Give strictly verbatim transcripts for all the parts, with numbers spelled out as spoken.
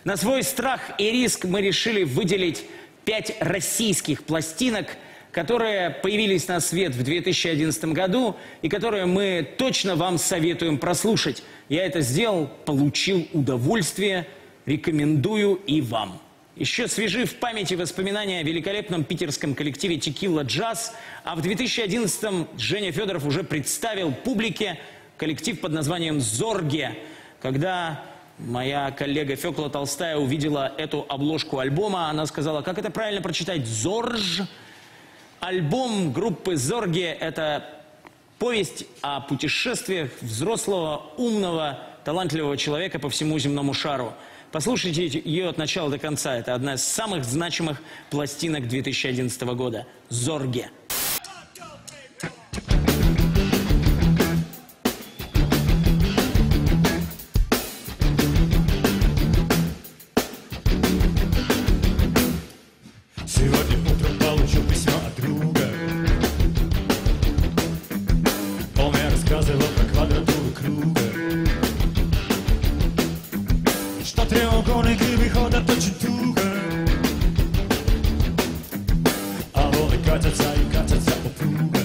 На свой страх и риск мы решили выделить пять российских пластинок, которые появились на свет в две тысячи одиннадцатом году и которые мы точно вам советуем прослушать. Я это сделал, получил удовольствие, рекомендую и вам. Еще свежи в памяти воспоминания о великолепном питерском коллективе «Текила Джаз», а в две тысячи одиннадцатом Женя Федоров уже представил публике коллектив под названием «Зорге». Когда моя коллега Фёкла Толстая увидела эту обложку альбома, она сказала, как это правильно прочитать, «Зорж». Альбом группы «Зорге» – это повесть о путешествиях взрослого, умного, талантливого человека по всему земному шару. Послушайте ее от начала до конца. Это одна из самых значимых пластинок две тысячи одиннадцатого года. «Зорге». Сегодня утром получил письмо от друга. Он мне рассказывал про квадратуру круга, что треугольники выходят очень туго, а волны катятся и катятся упруго.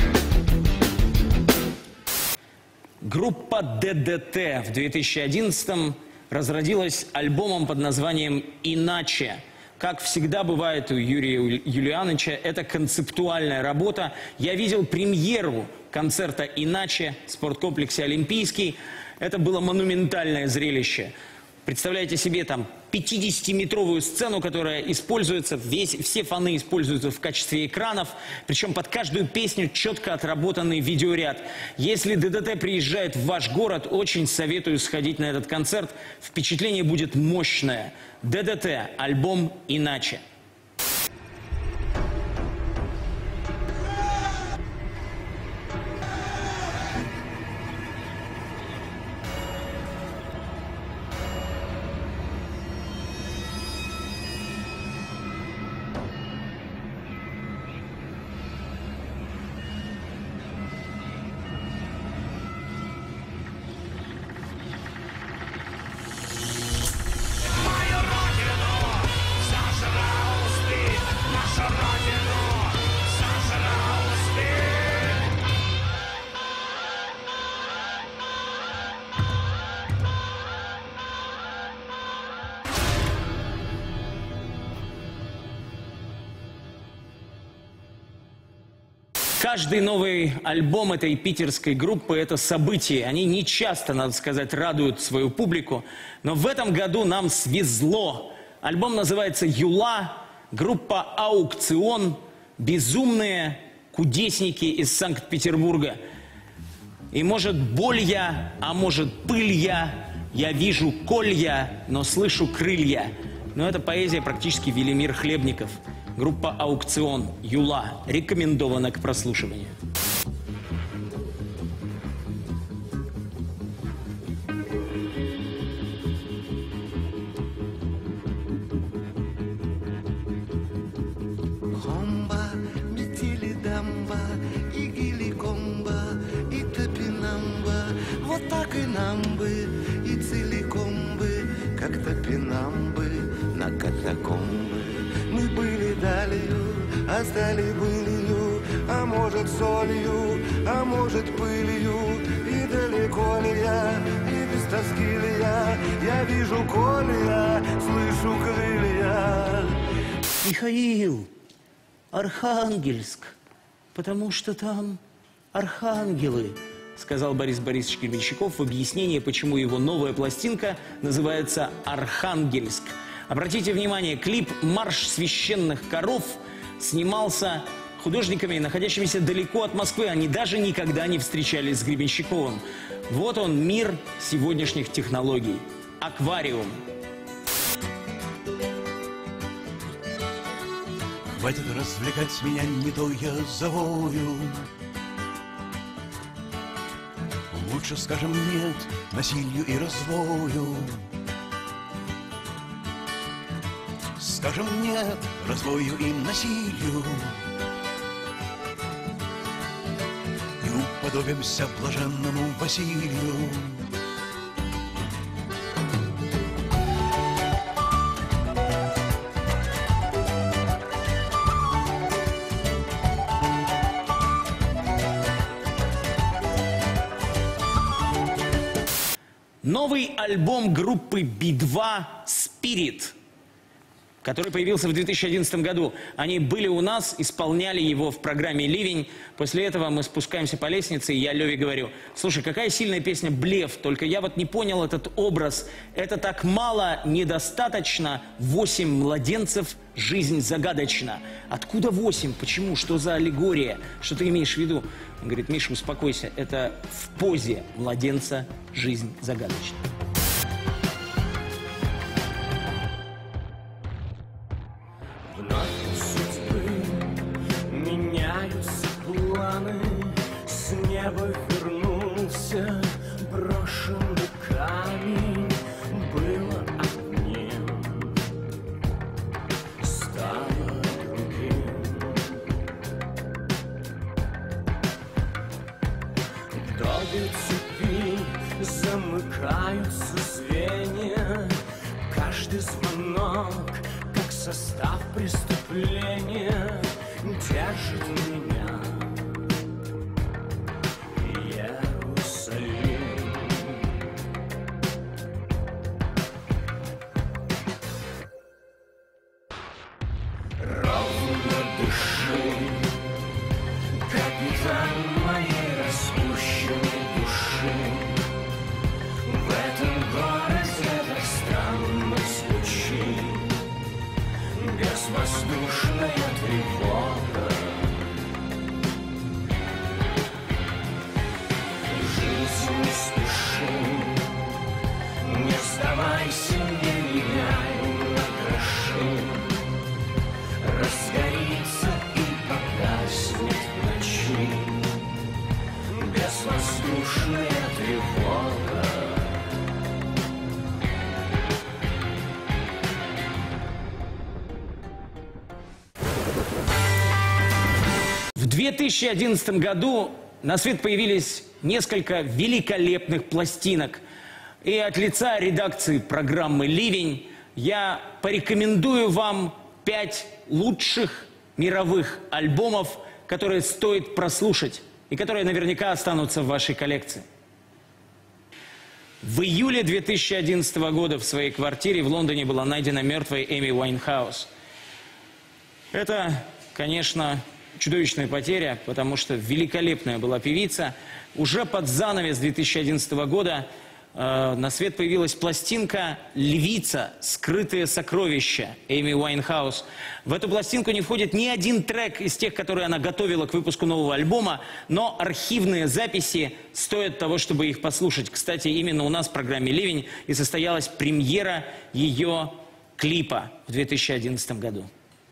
Группа ДДТ в две тысячи одиннадцатом разродилась альбомом под названием «Иначе». Как всегда бывает у Юрия Юлиановича, это концептуальная работа. Я видел премьеру концерта «Иначе» в спорткомплексе «Олимпийский». Это было монументальное зрелище. Представляете себе там пятидесятиметровую сцену, которая используется, весь, все фоны используются в качестве экранов, причем под каждую песню четко отработанный видеоряд. Если ДДТ приезжает в ваш город, очень советую сходить на этот концерт. Впечатление будет мощное. ДДТ, альбом «Иначе». Каждый новый альбом этой питерской группы – это событие. Они не часто, надо сказать, радуют свою публику. Но в этом году нам свезло. Альбом называется «Юла», группа «Аукцион», безумные кудесники из Санкт-Петербурга. И может боль я, а может пыль я, я вижу колья, но слышу крылья. Но это поэзия практически Велимир Хлебников. Группа «Аукцион», «Юла» рекомендована к прослушиванию. Хомба, метели дамба, и геликомба, и топинамба. Вот так и нам бы, и целиком бы, как топинамбы на катакомбы. Мы были далью, а стали былью, а может солью, а может пылью. И далеко ли я, и без тоски ли я, я вижу колья, слышу крылья. Михаил, Архангельск, потому что там архангелы, сказал Борис Борисович Гребенщиков в объяснении, почему его новая пластинка называется «Архангельск». Обратите внимание, клип «Марш священных коров» снимался художниками, находящимися далеко от Москвы. Они даже никогда не встречались с Гребенщиковым. Вот он, мир сегодняшних технологий. Аквариум. Хватит развлекать меня, не то я завою. Лучше скажем нет насилию и развою. Скажем нет развою и насилию. И уподобимся блаженному Василию. Новый альбом группы би два «Spirit», который появился в две тысячи одиннадцатом году. Они были у нас, исполняли его в программе «Ливень». После этого мы спускаемся по лестнице, и я Леве говорю: слушай, какая сильная песня «Блеф», только я вот не понял этот образ. Это так мало, недостаточно. Восемь младенцев, жизнь загадочна. Откуда восемь? Почему? Что за аллегория? Что ты имеешь в виду? Он говорит: Миша, успокойся, это в позе младенца жизнь загадочна. Меняются планы, с неба вернулся брошенный камень. Было одним, стало другим. Долго цепи замыкаются звенья, каждый звонок как состав преступления держит меня Иерусалим. Ровно дыши, капитан моей распущенной души. В этом городе так странно звучит безвоздушная тревога. Жизнь не спеши, не сдавайся, не меняй на гроши. Разгорится и погаснет в ночи безвоздушная тревога. В две тысячи одиннадцатом году на свет появились несколько великолепных пластинок. И от лица редакции программы «Ливень» я порекомендую вам пять лучших мировых альбомов, которые стоит прослушать и которые наверняка останутся в вашей коллекции. В июле две тысячи одиннадцатого года в своей квартире в Лондоне была найдена мертвой Эми Уайнхаус. Это, конечно, чудовищная потеря, потому что великолепная была певица. Уже под занавес две тысячи одиннадцатого года э, на свет появилась пластинка «Львица. Скрытые сокровища» Эми Уайнхаус. В эту пластинку не входит ни один трек из тех, которые она готовила к выпуску нового альбома, но архивные записи стоят того, чтобы их послушать. Кстати, именно у нас в программе «Ливень» и состоялась премьера ее клипа в две тысячи одиннадцатом году.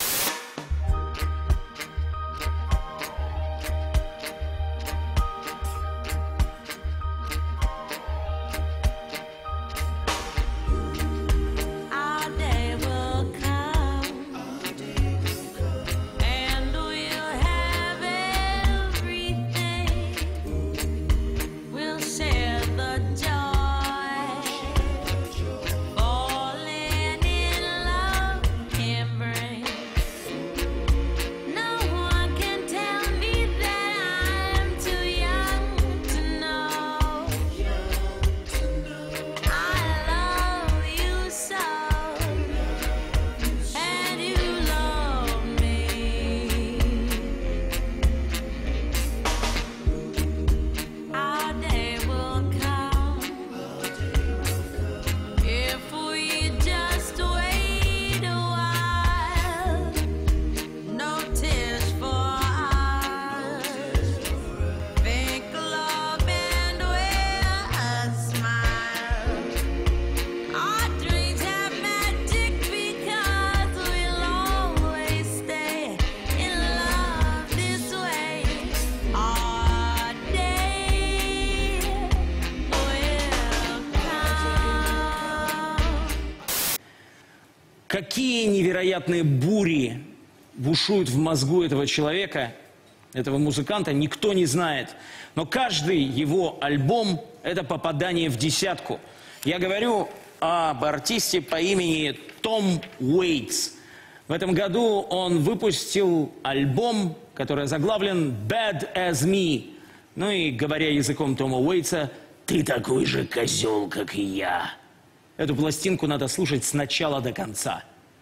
Какие невероятные бури бушуют в мозгу этого человека, этого музыканта, никто не знает. Но каждый его альбом – это попадание в десятку. Я говорю об артисте по имени Том Уэйтс. В этом году он выпустил альбом, который озаглавлен «Bad as Me». Ну и, говоря языком Тома Уэйтса, Ты такой же козел, как и я. Эту пластинку надо слушать с начала до конца.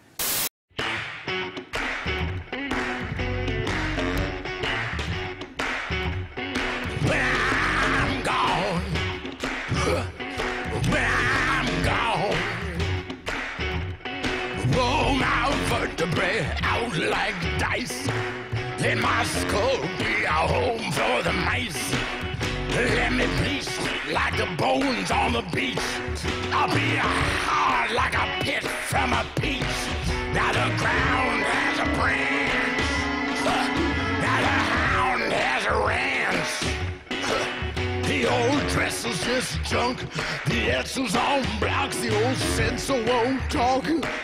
Out like dice. Let my skull be a home for the mice. Let me bleach like the bones on the beach. I'll be hard like a pit from a peach. Now the ground has a branch. Now the hound has a ranch. The old dresser's just junk. The Etzel's on blocks. The old censor won't talk.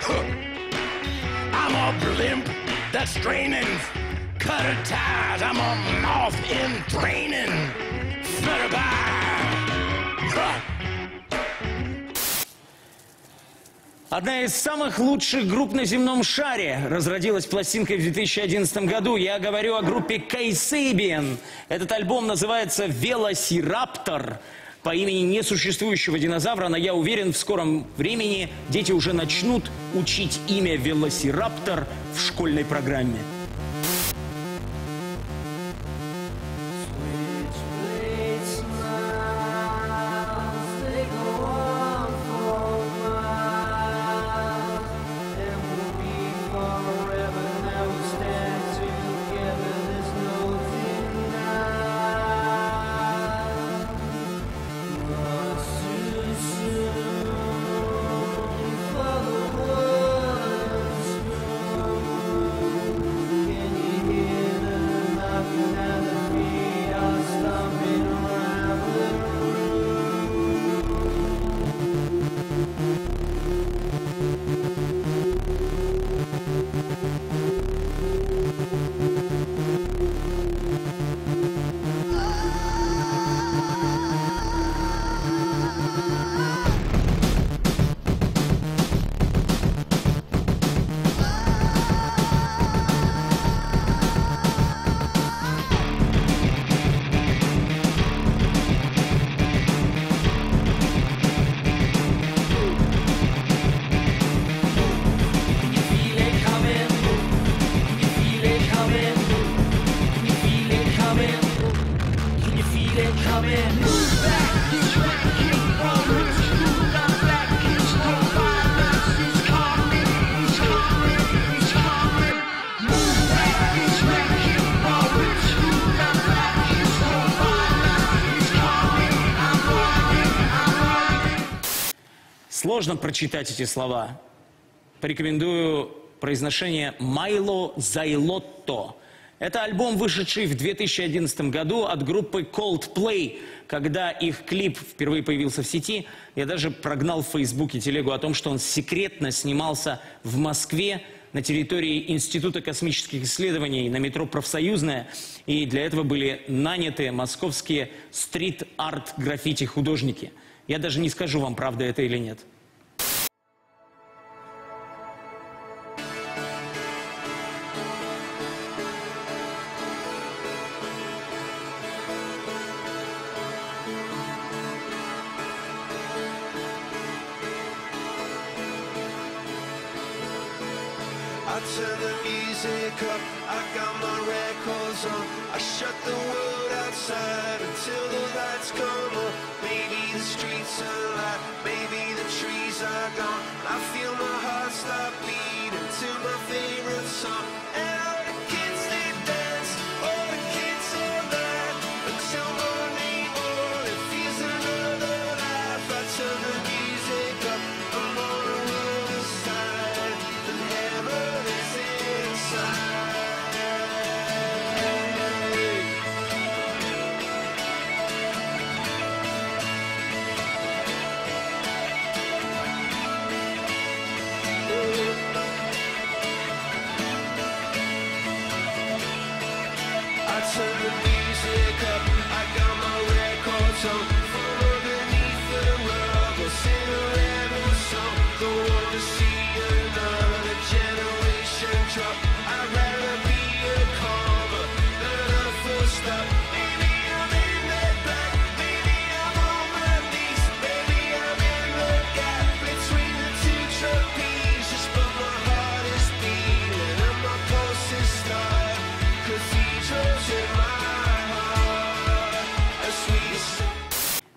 I'm a blimp that's straining, cut her ties. I'm a moth in training. Одна из самых лучших групп на земном шаре разродилась пластинкой в две тысячи одиннадцатом году. Я говорю о группе Kasabian. Этот альбом называется «Велосираптор» по имени несуществующего динозавра, но я уверен, в скором времени дети уже начнут учить имя «Велосираптор» в школьной программе. Сложно прочитать эти слова. Порекомендую произношение «Майло Зайлотто». Это альбом, вышедший в две тысячи одиннадцатом году от группы Coldplay. Когда их клип впервые появился в сети, я даже прогнал в Фейсбуке телегу о том, что он секретно снимался в Москве на территории Института космических исследований на метро «Профсоюзная». И для этого были наняты московские стрит-арт-граффити-художники. Я даже не скажу вам, правда это или нет. I turn the music up, I got my records on. I shut the world outside until the lights come on. Maybe the streets are alive, maybe the trees are gone. I feel my heart stop beating to my favorite song. And all the kids they dance, all the kids all night until morning, morning feels another life. I turn the music up, I'm on the other side. The heaven is inside. I turn the music up, I got my records on. From underneath the rug, we'll sing a rebel song. Don't wanna see another generation drop. I'd rather be a comma than a full stop. Maybe I'm in that back, maybe I'm on my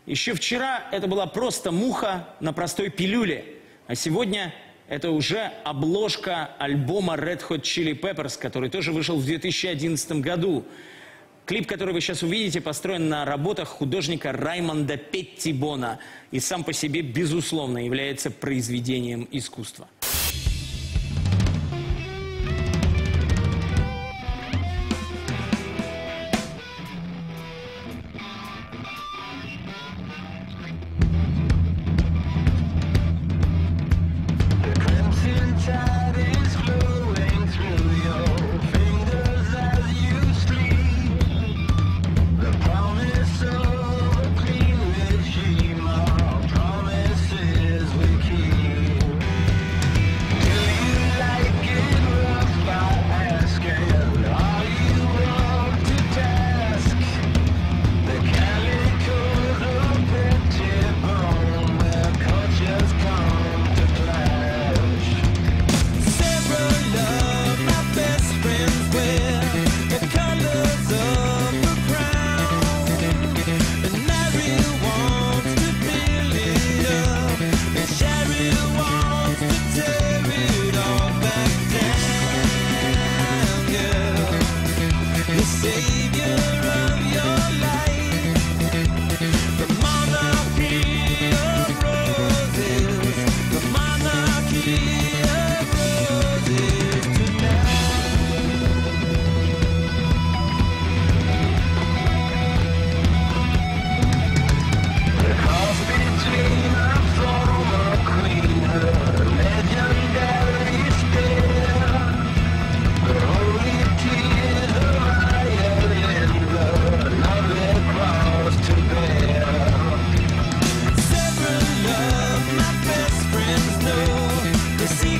Еще вчера это была просто муха на простой пилюле, а сегодня это уже обложка альбома Red Hot Chili Peppers, который тоже вышел в две тысячи одиннадцатом году. Клип, который вы сейчас увидите, построен на работах художника Раймонда Петтибона и сам по себе, безусловно, является произведением искусства. The